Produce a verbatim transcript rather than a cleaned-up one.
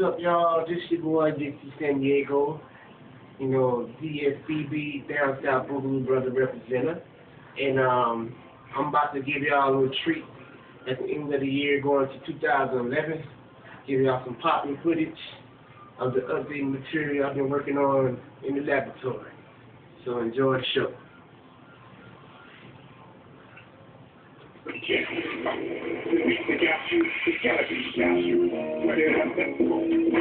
up, y'all? This your boy, Dixie San Diego. You know, D S B B, Down South Boogaloo Brother representative. And um, I'm about to give y'all a little treat at the end of the year going to two thousand eleven. Give y'all some popping footage of the updated material I've been working on in the laboratory. So enjoy the show. Yeah. We got you. We gotta be got you. Where the hell